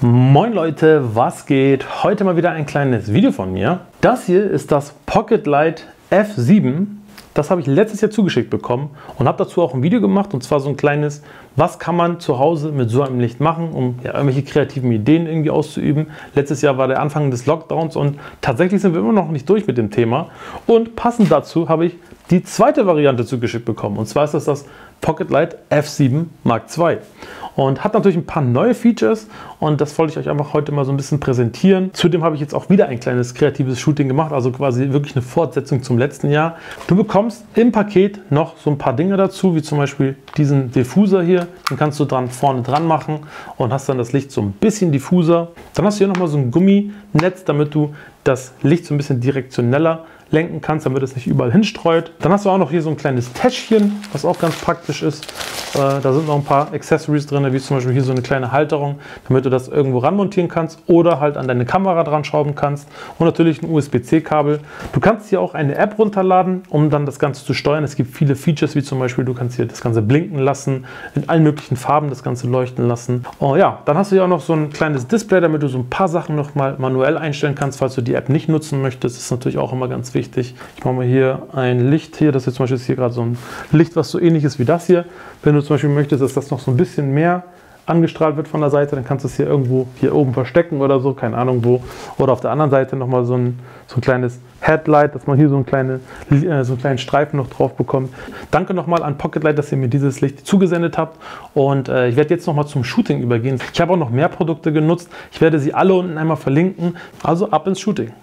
Moin Leute, was geht? Heute mal wieder ein kleines Video von mir. Das hier ist das Pocket Light F7. Das habe ich letztes Jahr zugeschickt bekommen und habe dazu auch ein Video gemacht, und zwar so ein kleines, was kann man zu Hause mit so einem Licht machen, um ja, irgendwelche kreativen Ideen irgendwie auszuüben. Letztes Jahr war der Anfang des Lockdowns und tatsächlich sind wir immer noch nicht durch mit dem Thema. Und passend dazu habe ich die zweite Variante zugeschickt bekommen, und zwar ist das Pocket Light F7 Mark II. Und hat natürlich ein paar neue Features, und das wollte ich euch einfach heute mal so ein bisschen präsentieren. Zudem habe ich jetzt auch wieder ein kleines kreatives Shooting gemacht, also quasi wirklich eine Fortsetzung zum letzten Jahr. Du bekommst im Paket noch so ein paar Dinge dazu, wie zum Beispiel diesen Diffuser hier. Den kannst du vorne dran machen und hast dann das Licht so ein bisschen diffuser. Dann hast du hier nochmal so ein Gumminetz, damit du das Licht so ein bisschen direktioneller lenken kannst, damit es nicht überall hinstreut. Dann hast du auch noch hier so ein kleines Täschchen, was auch ganz praktisch ist. Da sind noch ein paar Accessories drin, wie zum Beispiel hier so eine kleine Halterung, damit du das irgendwo ranmontieren kannst oder halt an deine Kamera dran schrauben kannst. Und natürlich ein USB-C-Kabel. Du kannst hier auch eine App runterladen, um dann das Ganze zu steuern. Es gibt viele Features, wie zum Beispiel, du kannst hier das Ganze blinken lassen, in allen möglichen Farben das Ganze leuchten lassen. Oh ja, dann hast du hier auch noch so ein kleines Display, damit du so ein paar Sachen noch mal manuell einstellen kannst, falls du die App nicht nutzen möchtest. Das ist natürlich auch immer ganz wichtig. Ich mache mal hier ein Licht hier, das ist zum Beispiel hier gerade so ein Licht, was so ähnlich ist wie das hier. Wenn du zum Beispiel möchtest, dass das noch so ein bisschen mehr angestrahlt wird von der Seite, dann kannst du es hier irgendwo hier oben verstecken oder so, keine Ahnung wo. Oder auf der anderen Seite nochmal so ein kleines Headlight, dass man hier so einen kleinen Streifen noch drauf bekommt. Danke nochmal an Pocket Light, dass ihr mir dieses Licht zugesendet habt. Und ich werde jetzt nochmal zum Shooting übergehen. Ich habe auch noch mehr Produkte genutzt. Ich werde sie alle unten einmal verlinken. Also ab ins Shooting.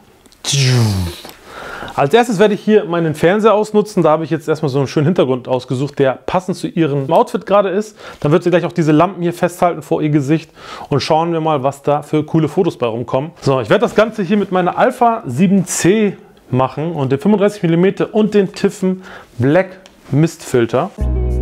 Als erstes werde ich hier meinen Fernseher ausnutzen. Da habe ich jetzt erstmal so einen schönen Hintergrund ausgesucht, der passend zu ihrem Outfit gerade ist. Dann wird sie gleich auch diese Lampen hier festhalten vor ihr Gesicht, und schauen wir mal, was da für coole Fotos bei rumkommen. So, ich werde das Ganze hier mit meiner Alpha 7C machen und den 35 mm und den Tiffen Black Mistfilter.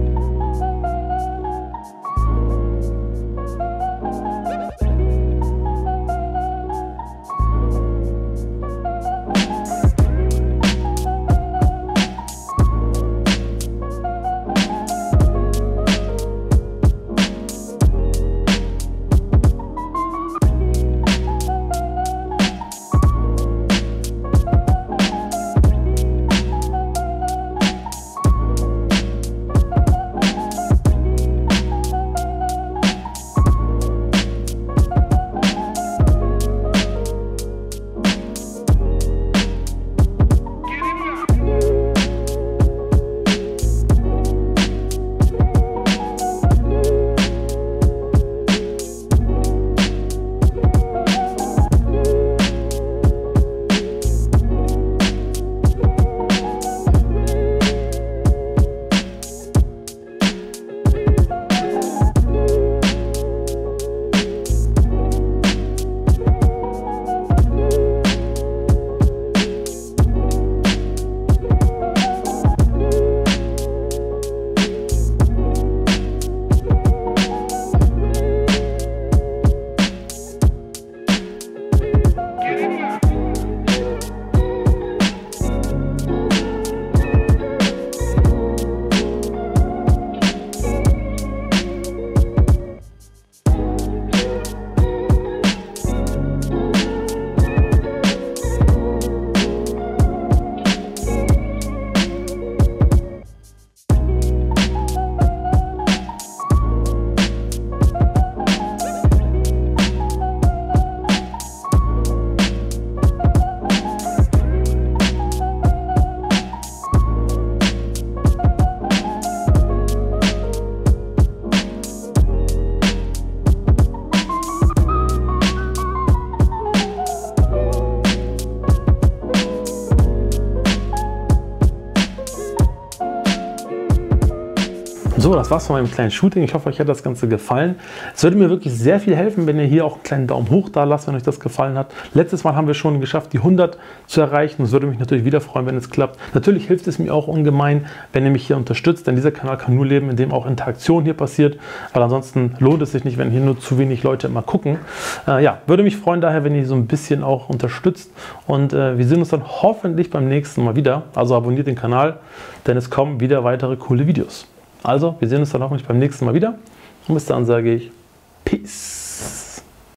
So, das war's von meinem kleinen Shooting. Ich hoffe, euch hat das Ganze gefallen. Es würde mir wirklich sehr viel helfen, wenn ihr hier auch einen kleinen Daumen hoch da lasst, wenn euch das gefallen hat. Letztes Mal haben wir schon geschafft, die 100 zu erreichen. Es würde mich natürlich wieder freuen, wenn es klappt. Natürlich hilft es mir auch ungemein, wenn ihr mich hier unterstützt, denn dieser Kanal kann nur leben, indem auch Interaktion hier passiert, weil ansonsten lohnt es sich nicht, wenn hier nur zu wenig Leute immer gucken. Ja, würde mich freuen daher, wenn ihr so ein bisschen auch unterstützt, und wir sehen uns dann hoffentlich beim nächsten Mal wieder. Also abonniert den Kanal, denn es kommen wieder weitere coole Videos. Also, wir sehen uns dann hoffentlich beim nächsten Mal wieder, und bis dann sage ich Peace.